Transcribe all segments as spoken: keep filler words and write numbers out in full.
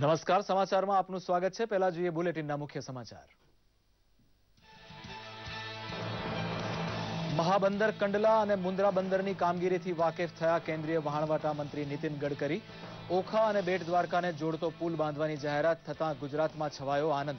નમસ્કાર, સમાચારમાં આપનું સ્વાગત છે। પહેલા જોઈએ બુલેટિનના મુખ્ય સમાચાર। મહાબંદર કંડલા અને મુન્દ્રા બંદરની કામગીરીથી વાકેફ થયા કેન્દ્રીય વહાણવટા મંત્રી નીતિન ગડકરી। ઓખા અને બેટ દ્વારકાને જોડતો પુલ બાંધવાની જાહેરાત થતાં ગુજરાતમાં છવાયો આનંદ।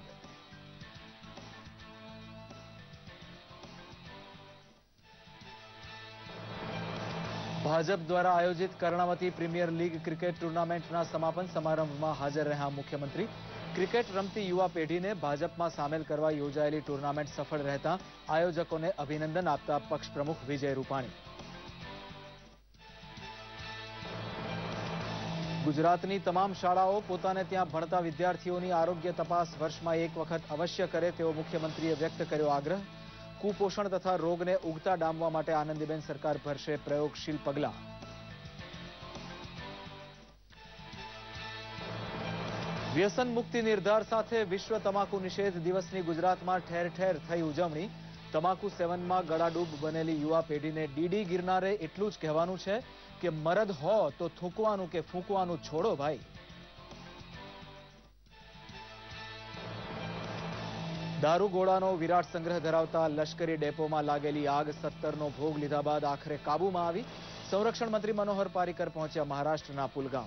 ભાજપ દ્વારા આયોજિત કર્ણાવતી પ્રીમિયર લીગ ક્રિકેટ ટુર્નામેન્ટના સમાપન સમારંભમાં હાજર રહ્યા મુખ્યમંત્રી। ક્રિકેટ રમતી યુવા પેઢીને ભાજપમાં સામેલ કરવા યોજાયેલી ટુર્નામેન્ટ સફળ રહેતા આયોજકોને અભિનંદન આપતા પક્ષ પ્રમુખ વિજય રૂપાણી। ગુજરાતની તમામ શાળાઓ પોતાને ત્યાં ભણતા વિદ્યાર્થીઓની આરોગ્ય તપાસ વર્ષમાં એક વખત અવશ્ય કરે તેવો મુખ્યમંત્રીએ વ્યક્ત કર્યો આગ્રહ। कुपोषण तथा रोग ने उगता डामवा माटे आनंदीबेन सरकार भरशे प्रयोगशील पगला। व्यसन मुक्ति निर्धार साथे विश्व तमाकू निषेध दिवसनी गुजरातमां ठेर ठेर थई उजवणी। तमाकू सेवनमां गळाडूब बनेली युवा पेढ़ीने डीडी गिरनारे एटलुं ज कहेवानुं छे के मरद हो तो थूंकवानुं के फूंकवानुं छोड़ो भाई। दारूगोळानो विराट संग्रह धरावता लश्करी डेपोमां लागेली आग सत्तरनो भोग लीधा बाद आखरे काबूमां आवी। संरक्षण मंत्री मनोहर पारीकर पहोंच्या महाराष्ट्रना पुलगांव।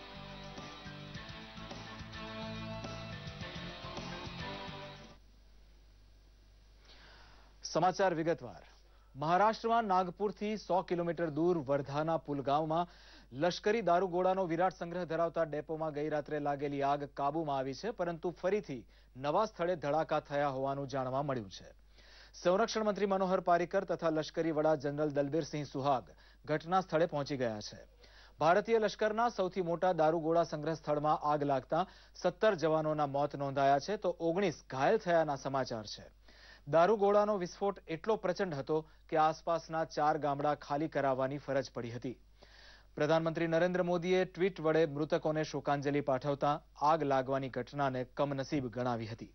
समाचार विगतवार। महाराष्ट्रमां नागपुरथी सौ किलोमीटर दूर वर्धाना पुलगांवमां लश्करी दारूगोळानो विराट संग्रह धरावता डेपोमां गई रात्रे लागेली आग काबूमां आवी छे, परंतु फरीथी नवा स्थळे धड़ाका थया होवानुं जाणवा मळ्युं छे। संरक्षण मंत्री मनोहर पारीकर तथा लश्करी वड़ा जनरल दलबीरसिंह सुहाग घटना स्थळे पहोंची गया छे। भारतीय लश्कરના સૌથી મોટા દારૂગોળા સંગ્રહ સ્થળમાં આગ લાગતા સત્તર જવાનોના મોત નોંધાયા છે તો ઓગણીસ ઘાયલ થયાના સમાચાર છે। દારૂગોળાનો વિસ્ફોટ એટલો પ્રચંડ હતો કે આસપાસના ચાર ગામડા ખાલી કરાવવાની ફરજ પડી હતી। પ્રધાનમંત્રી નરેન્દ્ર મોદીએ ટ્વીટ વડે મૃતકોને શોકાંજલિ પાઠવતા આગ લાગવાની ઘટનાને કમનસીબ ગણાવી હતી।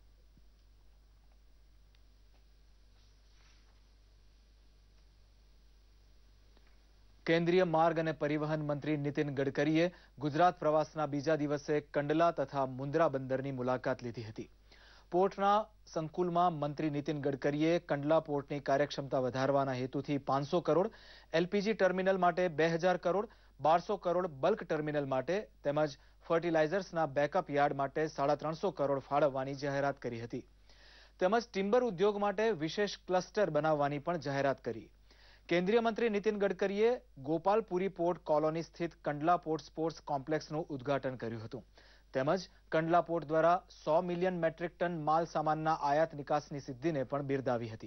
केन्द्रीय मार्ग અને પરિવહન મંત્રી નીતિન ગડકરીએ ગુજરાત પ્રવાસના બીજા દિવસે કંડલા તથા મુન્દ્રા બંદરની મુલાકાત લીધી હતી। પોર્ટના સંકુલમાં મંત્રી નીતિન ગડકરીએ કંડલા પોર્ટની કાર્યક્ષમતા વધારવાના હેતુથી પાંચસો કરોડ, એલપીજી ટર્મિનલ માટે બે હજાર કરોડ, બારસો કરોડ બલ્ક ટર્મિનલ માટે તેમજ ફર્ટિલાઇઝર્સના બેકઅપ યાર્ડ માટે સાડા ત્રણસો કરોડ ફાળવવાની જાહેરાત કરી હતી। તેમજ ટિમ્બર ઉદ્યોગ માટે વિશેષ ક્લસ્ટર બનાવવાની પણ જાહેરાત કરી। केन्द्रीय मंत्री नितिन गडकरीए गोपालपुरी पोर्ट कॉलोनी स्थित कंडला पोर्ट स्पोर्ट्स कॉम्प्लेक्सનું उद्घाटन કર્યું હતું। તેમજ કંડલા પોર્ટ દ્વારા सौ મિલિયન મેટ્રિક ટન માલ સામાનના આયાત નિકાસની સિદ્ધિને પણ બિરદાવી હતી।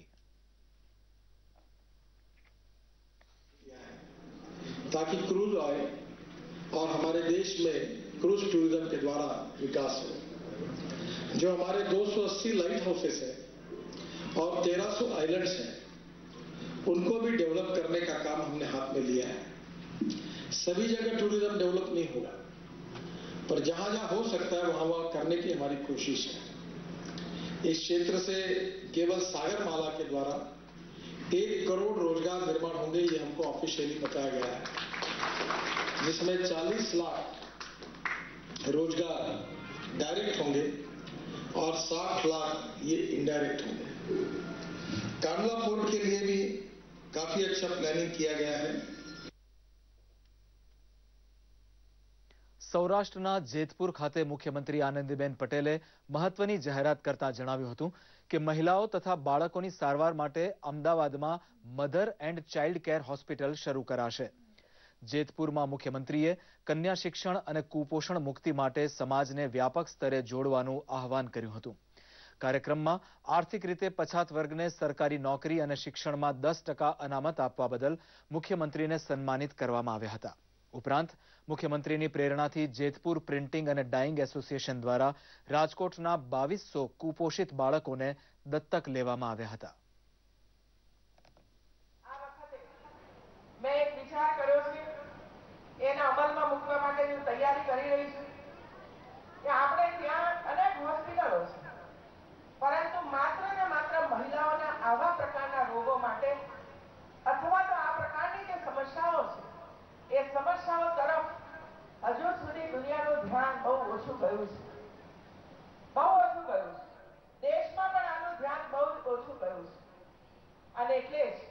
ताकि क्रूज ऑयल और हमारे देश में क्रूज टूरिज्म के द्वारा विकास हो। जो हमारे दो सौ अस्सी लाइट हाउसेस है और तेरह सौ आइलैंड्स हैं, उनको भी डेवलप करने का काम हमने हाथ में लिया है। सभी जगह टूरिज्म डेवलप नहीं होगा, पर जहां जहां हो सकता है वहां वहां करने की हमारी कोशिश है। इस क्षेत्र से केवल सागरमाला के द्वारा एक करोड़ रोजगार निर्माण होंगे, ये हमको ऑफिशियली बताया गया है, जिसमें चालीस लाख रोजगार डायरेक्ट होंगे और साठ लाख ये इनडायरेक्ट होंगे। कांडला पोर्ट के लिए भी काफी अच्छा प्लानिंग किया गया है। સૌરાષ્ટ્રના જેતપુર ખાતે મુખ્યમંત્રી આનંદીબેન પટેલે મહત્વની જાહેરાત કરતા જણાવ્યું હતું કે મહિલાઓ તથા બાળકોની સારવાર માટે અમદાવાદમાં mother and child care hospital શરૂ કરાશે। જેતપુરમાં મુખ્યમંત્રીએ કન્યા શિક્ષણ અને કુપોષણ મુક્તિ માટે સમાજને વ્યાપક સ્તરે જોડવાનું આહવાન કર્યું હતું। કાર્યક્રમમાં આર્થિક રીતે પછાત વર્ગને સરકારી નોકરી અને શિક્ષણમાં દસ ટકા અનામત આપવા બદલ મુખ્યમંત્રીને સન્માનિત કરવામાં આવ્યા હતા। ઉપરાંત મુખ્યમંત્રીની પ્રેરણાથી જેતપુર પ્રિન્ટિંગ અને ડાઇંગ એસોસિએશન દ્વારા રાજકોટના બાવીસો કુપોષિત બાળકોને દત્તક લેવામાં આવ્યા હતા। આ વખતે મેં એક વિચાર કર્યો છે, એના અમલમાં મૂકવા માટે હું તૈયારી કરી રહી છું કે આપણે ત્યાં અનેક હોસ્પિટલો છે, પરંતુ માત્ર ને માત્ર મહિલાઓના આવા પ્રકારના રોગો માટે અથવા તો આ પ્રકારની જે સમસ્યાઓ છે એ સમસ્યાઓ તરફ હજુ સુધી દુનિયાનું ધ્યાન બહુ ઓછું ગયું ગયું છે, બહુ ઓછું ગયું છે. દેશમાં પણ આનું ધ્યાન બહુ જ ઓછું ગયું છે. અને એટલે જ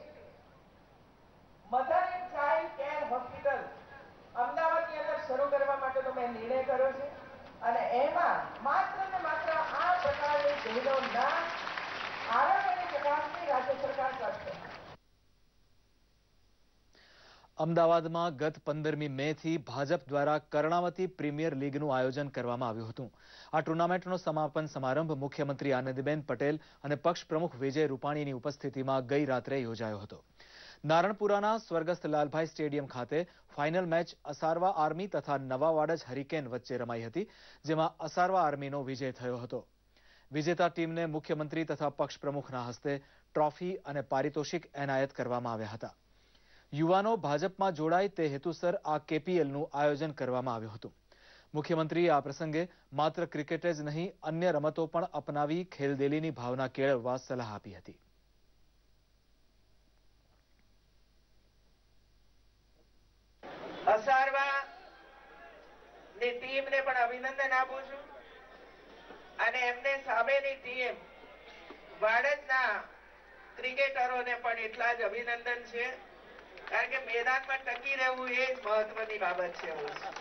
mother and child care hospital અમદાવાદની અંદર શરૂ કરવા માટેનો મેં નિર્ણય કર્યો છે. અને એમાં માત્ર ને માત્ર આ પ્રકારની બહેનોના આરોગ્યની ચકાસણી રાજ્ય સરકાર કરશે. અમદાવાદમાં ગત પંદરમી મે થી ભાજપ દ્વારા કર્ણાવતી પ્રીમિયર લીગનું આયોજન કરવામાં આવ્યું હતું. આ ટુર્નામેન્ટનો સમાપન સમારંભ મુખ્યમંત્રી આનંદીબેન પટેલ અને પક્ષ પ્રમુખ વિજય રૂપાણીની ઉપસ્થિતિમાં ગઈ રાત્રે યોજાયો હતો. નારણપુરાના સ્વર્ગસ્થ લાલભાઈ સ્ટેડિયમ ખાતે ફાઇનલ મેચ અસારવા આર્મી તથા નવાવાડજ હરિકેન વચ્ચે રમાઈ હતી, જેમાં અસારવા આર્મીનો વિજય થયો હતો. વિજેતા ટીમને મુખ્યમંત્રી તથા પક્ષ પ્રમુખના હસ્તે ટ્રોફી અને પારિતોષિક એનાયત કરવામાં આવ્યા હતા. યુવાનો ભાજપમાં જોડાય તે હેતુસર આ કેપીએલનું આયોજન કરવામાં આવ્યું હતું. મુખ્યમંત્રીએ આ પ્રસંગે માત્ર ક્રિકેટ જ નહીં, અન્ય રમતો પણ અપનાવી ખેલદેલીની ભાવના કેળવવા સલાહ આપી હતી. અસારવા ની ટીમને પણ અભિનંદન આપું છું અને એમને સામેની ટીમ વાડજના ક્રિકેટરોને પણ એટલા જ અભિનંદન છે, કારણ કે મેદાનમાં ટકી રહેવું એ જ મહત્વની બાબત છે.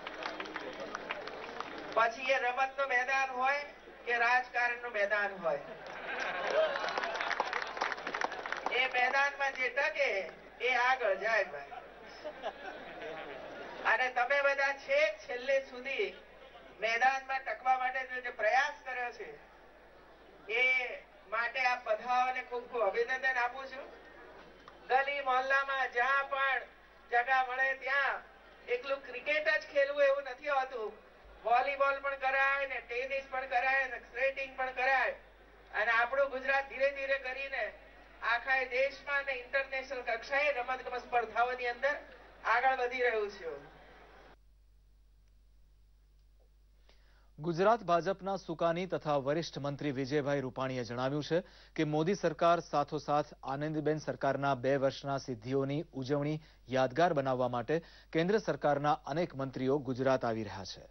પછી એ રમતનું મેદાન હોય કે રાજકારણનું મેદાન હોય, એ મેદાનમાં જે ટકે એ આગળ જાય ભાઈ. અને તમે બધા છે છેલ્લે સુધી મેદાનમાં ટકવા માટે જે પ્રયાસ કર્યો છે એ માટે આ બધાઓને ખૂબ ખૂબ અભિનંદન આપું છું. ગલી મોહલ્લામાં જ્યાં પણ જગા મળે ત્યાં એકલું ક્રિકેટ જ ખેલવું એવું નથી હોતું. વોલીબોલ પણ કરાય ને ટેનિસ પણ કરાય ને સ્કેટિંગ પણ કરાય. અને આપણું ગુજરાત ધીરે ધીરે કરીને આખા દેશમાં ને ઇન્ટરનેશનલ કક્ષાએ રમતગમત સ્પર્ધાઓની અંદર આગળ વધી રહ્યું છે. ગુજરાત ભાજપના સુકાની તથા વરિષ્ઠ મંત્રી વિજયભાઈ રૂપાણીએ જણાવ્યું છે કે મોદી સરકાર સાથોસાથ આનંદીબેન સરકારના બે વર્ષના સિદ્ધિઓની ઉજવણી યાદગાર બનાવવા માટે કેન્દ્ર સરકારના અનેક મંત્રીઓ ગુજરાત આવી રહ્યા છે.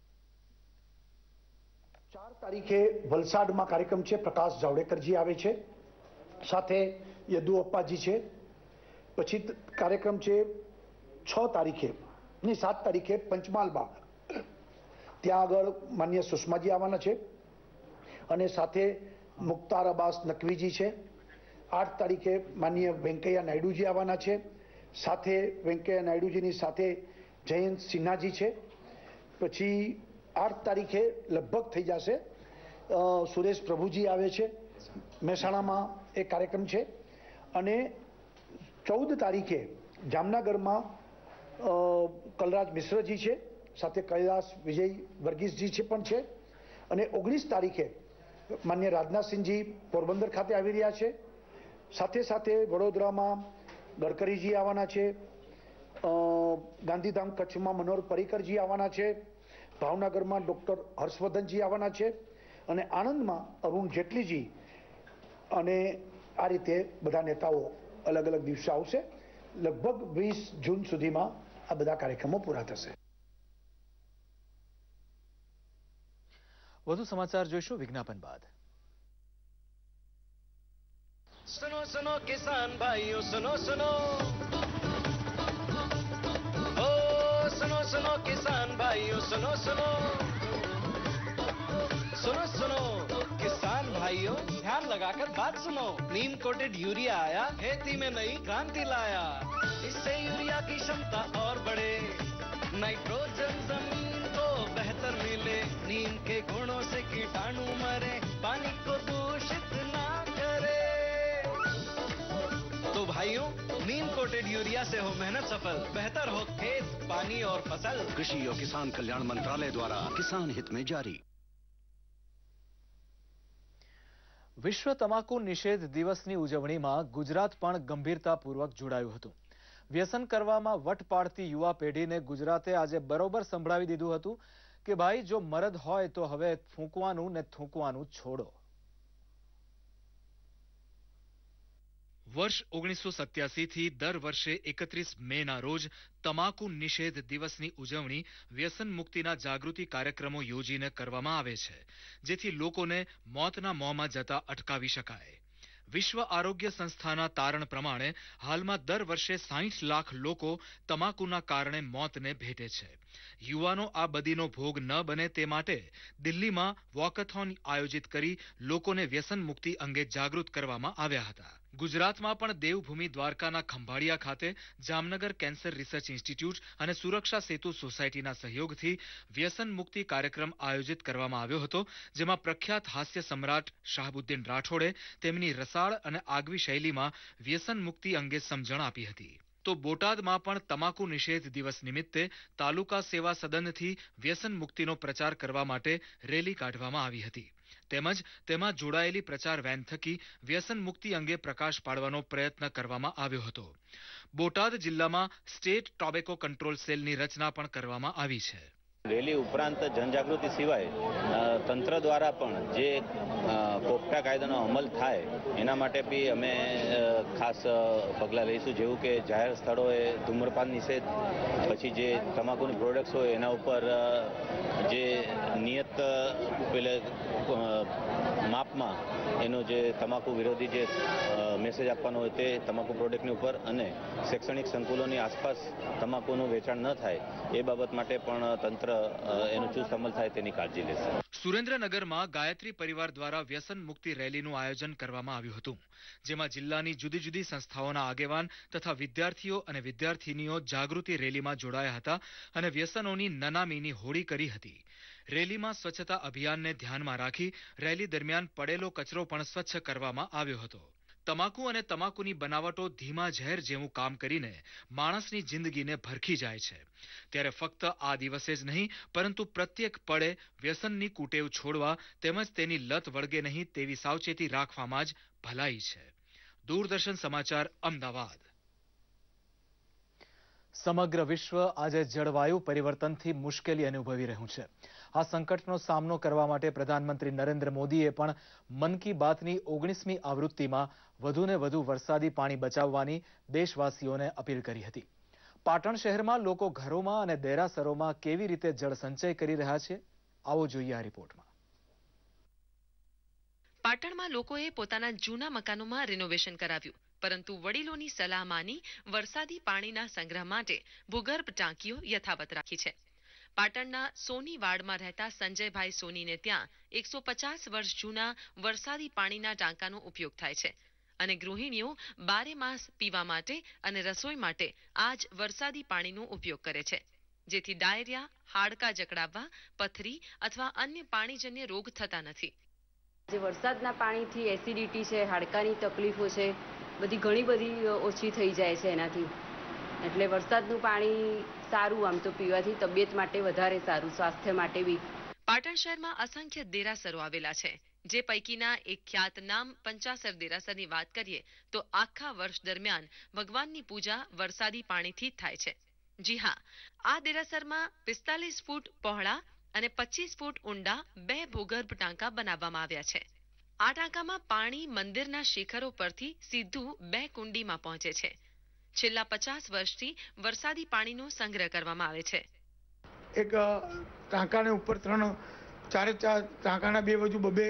ચાર તારીખે વલસાડમાં કાર્યક્રમ છે, પ્રકાશ જાવડેકરજી આવે છે, સાથે યદુઅપ્પાજી છે. પછી કાર્યક્રમ છે છ તારીખે ની સાત તારીખે પંચમહાલમાં, ત્યાં આગળ માન્ય સુષ્માજી આવવાના છે અને સાથે મુખ્તાર અબ્બાસ નકવીજી છે. આઠ તારીખે માન્ય વેંકૈયા નાયડુજી આવવાના છે, સાથે વેંકૈયા નાયડુજીની સાથે જયંત સિન્હાજી છે. પછી આઠ તારીખે લગભગ થઈ જશે સુરેશ પ્રભુજી આવે છે, મહેસાણામાં એ કાર્યક્રમ છે. અને ચૌદ તારીખે જામનગરમાં કલરાજ મિશ્રજી છે, સાથે કૈલાસ વિજય વર્ગીસજી છે પણ છે. અને ઓગણીસ તારીખે માન્ય રાજનાથસિંહજી પોરબંદર ખાતે આવી રહ્યા છે. સાથે સાથે વડોદરામાં ગડકરીજી આવવાના છે, ગાંધીધામ કચ્છમાં મનોહર પર્રિકરજી આવવાના છે, ભાવનગરમાં ડોક્ટર હર્ષવર્ધનજી આવવાના છે અને આણંદમાં અરુણ જેટલીજી. અને આ રીતે બધા નેતાઓ અલગ અલગ દિવસે આવશે. લગભગ વીસ જૂન સુધીમાં આ બધા કાર્યક્રમો પૂરા થશે. વધુ સમાચાર જોઈશું વિજ્ઞાપન બાદ. सुनो सुनो किसान भाइयों सुनो सुनो ओ सुनो सुनो किसान भाइयों सुनो सुनो सुनो सुनो किसान भाइयों ध्यान लगाकर बात सुनो. नीम कोटेड यूरिया आया, खेती में नई क्रांति लाया. इससे यूरिया की क्षमता और बढ़े, नाइट्रोजन जमीन को बेहतर मिले, नीम के गुणों से कीटाणु मरे, पानी को दूषित ना करे. तो भाइयों नीम कोटेड यूरिया से हो मेहनत सफल, बेहतर हो खेत पानी और फसल. कृषि और किसान कल्याण मंत्रालय द्वारा किसान हित में जारी. વિશ્વ તમાકુ નિષેધ દિવસની ઉજવણીમાં ગુજરાત પણ ગંભીરતાપૂર્વક જોડાયું હતું. વ્યસન કરવામાં વટ પાડતી યુવા પેઢીને ગુજરાતે આજે બરોબર સંભળાવી દીધું હતું કે ભાઈ જો મરદ હોય તો હવે ફૂંકવાનું ને થૂંકવાનું છોડો. વર્ષ ઓગણીસો સત્યાસી થી દર વર્ષે એકત્રીસ મે ના રોજ તમાકુ નિષેધ દિવસની ઉજવણી વ્યસન મુક્તિના જાગૃતિ કાર્યક્રમો યોજીને કરવામાં આવે છે, જેથી લોકોને મોતના મોંમાં જતા અટકાવી શકાય. વિશ્વ આરોગ્ય સંસ્થાના તારણ પ્રમાણે હાલમાં દર વર્ષે સાઠ લાખ લોકો તમાકુના કારણે મોતને ભેટે છે. યુવાનો આ બદીનો ભોગ ન બને તે માટે દિલ્હીમાં વોકથોન આયોજિત કરી લોકોને વ્યસન મુક્તિ અંગે જાગૃત કરવામાં આવ્યા હતા. ગુજરાતમાં પણ દેવભૂમિ દ્વારકાના ખંભાળિયા ખાતે જામનગર કેન્સર રિસર્ચ ઇન્સ્ટિટ્યૂટ અને સુરક્ષા સેતુ સોસાયટીના સહયોગથી વ્યસન મુક્તિ કાર્યક્રમ આયોજિત કરવામાં આવ્યો હતો, જેમાં પ્રખ્યાત હાસ્ય સમ્રાટ શાહબુદ્દીન રાઠોડે તેમની રસાળ અને આગવી શૈલીમાં વ્યસન મુક્તિ અંગે સમજણ આપી હતી. તો બોટાદમાં પણ તમાકુ નિષેધ દિવસ નિમિત્તે તાલુકા સેવા સદનથી વ્યસન મુક્તિનો પ્રચાર કરવા માટે રેલી કાઢવામાં આવી હતી. તેમજ તેમાં જોડાયેલી પ્રચાર વેન થકી વ્યસન મુક્તિ અંગે પ્રકાશ પાડવાનો પ્રયત્ન કરવામાં આવ્યો હતો. બોટાદ જિલ્લામાં સ્ટેટ ટોબેકો કંટ્રોલ સેલની રચના પણ કરવામાં આવી છે. રેલી ઉપરાંત જનજાગૃતિ સિવાય તંત્ર દ્વારા પણ જે પોપટા કાયદાનો અમલ થાય એના માટે બી અમે ખાસ પગલાં લઈશું, જેવું કે જાહેર સ્થળોએ ધૂમ્રપાન નિષેધ, પછી જે તમાકુની પ્રોડક્ટ્સ હોય એના ઉપર જે નિયત પેલે માપમાં એનો જે તમાકુ વિરોધી જે મેસેજ આપવાનો હોય તે તમાકુ પ્રોડક્ટની ઉપર, અને શૈક્ષણિક સંકુલોની આસપાસ તમાકુનું વેચાણ ન થાય એ બાબત માટે પણ તંત્ર એનો ચુસ્ત અમલ થાય તેની કાળજી લેશે. સુરેન્દ્રનગરમાં ગાયત્રી પરિવાર દ્વારા વ્યસન મુક્તિ રેલીનું આયોજન કરવામાં આવ્યું હતું, જેમાં જિલ્લાની જુદી જુદી સંસ્થાઓના આગેવાન તથા વિદ્યાર્થીઓ અને વિદ્યાર્થીનીઓ જાગૃતિ રેલીમાં જોડાયા હતા અને વ્યસનોની નનામીની હોળી કરી હતી. રેલીમાં સ્વચ્છતા અભિયાનને ધ્યાનમાં રાખી રેલી દરમિયાન પડેલો કચરો પણ સ્વચ્છ કરવામાં આવ્યો હતો. તમાકુ અને તમાકુની બનાવટો ધીમા ઝેર જેવું કામ કરીને માણસની જિંદગીને ભરખી જાય છે, ત્યારે ફક્ત આ દિવસે જ નહીં પરંતુ પ્રત્યેક પળે વ્યસનની કુટેવ છોડવા તેમજ તેની લત વળગે નહીં તેવી સાવચેતી રાખવામાં જ ભલાઈ છે. દૂરદર્શન સમાચાર, અમદાવાદ. સમગ્ર વિશ્વ આજે જળવાયુ પરિવર્તનથી મુશ્કેલી અનુભવી રહ્યું છે. આ સંકટનો સામનો કરવા માટે પ્રધાનમંત્રી નરેન્દ્ર મોદીએ પણ મન કી બાતની ઓગણીસમી આવૃત્તિમાં વધુને વધુ વરસાદી પાણી બચાવવાની દેશવાસીઓને અપીલ કરી હતી. પાટણ શહેરમાં લોકો ઘરોમાં અને દેરાસરોમાં કેવી રીતે જળ સંચય કરી રહ્યા છે, આવો જોઈએ આ રિપોર્ટમાં. પાટણમાં લોકોએ પોતાના જૂના મકાનોમાં રિનોવેશન કરાવ્યું, પરંતુ વડીલોની સલાહ માની વરસાદી પાણીના સંગ્રહ માટે ભૂગર્ભ ટાંકીઓ યથાવત રાખી છે. પાટણના સોની વાડમાં રહેતા સંજયભાઈ સોનીને ત્યાં એકસો પચાસ વર્ષ જૂના વરસાદી પાણીના ટાંકાનો ઉપયોગ થાય છે અને ગૃહિણીઓ બારે માસ પીવા માટે અને રસોઈ માટે આ જ વરસાદી પાણીનો ઉપયોગ કરે છે, જેથી ડાયરિયા, હાડકા જકડાવવા, પથરી અથવા અન્ય પાણીજન્ય રોગ થતા નથી. જે વરસાદના પાણીથી એસિડિટી છે, હાડકાની તકલીફો છે, બધી ઘણી બધી ઓછી થઈ જાય છે એનાથી. એટલે વરસાદનું પાણી સારું, આમ તો પીવાથી તબિયત માટે વધારે સારું, સ્વાસ્થ્ય માટે બી. પાટણ શહેરમાં અસંખ્ય દેરાસરો આવેલા છે, જે પૈકીના એક ખ્યાતનામ પંચાસર દેરાસરની વાત કરીએ તો આખા વર્ષ દરમિયાન ભગવાનની પૂજા વરસાદી પાણીથી થાય છે. જી હા, આ દેરાસરમાં પિસ્તાલીસ ફૂટ પહોળા અને પચીસ ફૂટ ઊંડા બે ભૂગર્ભ ટાંકા બનાવવામાં આવ્યા છે. આ ટાંકામાં પાણી મંદિરના શિખરો પરથી સીધું બે કુંડીમાં પહોંચે છે. છેલ્લા પચાસ વર્ષથી વરસાદી પાણીનો સંગ્રહ કરવામાં આવે છે. એક ટાંકાને ઉપર ત્રણ ચારે ચાર ટાંકાના બે બાજુ બબે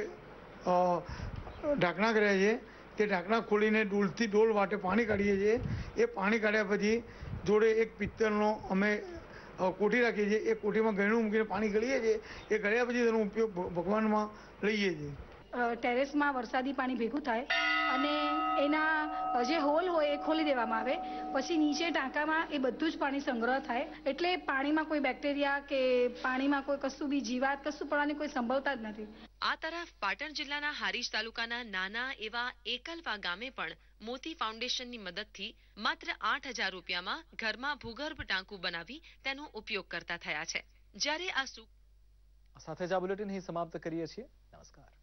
ઢાંકણા કર્યા છે. તે ઢાંકણા ખોલીને ડોલથી ડોલ વાટે પાણી કાઢીએ છીએ. એ પાણી કાઢ્યા પછી જોડે એક પિત્તળનો અમે કોઠી રાખીએ છીએ. એ કોઠીમાં ગળણું મૂકીને પાણી ગળીએ છીએ. એ ગળ્યા પછી તેનો ઉપયોગ ભગવાનમાં લઈએ છીએ. ટેરેસમાં વરસાદી પાણી ભેગું થાય અને એના જે હોલ હોય એ ખોલી દેવામાં આવે, પછી નીચે ટાંકામાં એ બધું જ પાણી સંગ્રહ થાય, એટલે પાણીમાં કોઈ બેક્ટેરિયા કે પાણીમાં કોઈ કશું બી જીવાત કશું પડવાની કોઈ સંભવતા જ નથી. આ તરફ પાટણ જિલ્લાના હારીજ તાલુકાના નાના એવા એકલવા ગામે પણ મોતી ફાઉન્ડેશનની મદદથી માત્ર આઠ હજાર રૂપિયામાં ઘરમાં ભૂગર્ભ ટાંકું બનાવી તેનો ઉપયોગ કરતા થયા છે. જ્યારે આ સાથે જ આ બુલેટિન અહીં સમાપ્ત કરીએ છીએ. નમસ્કાર.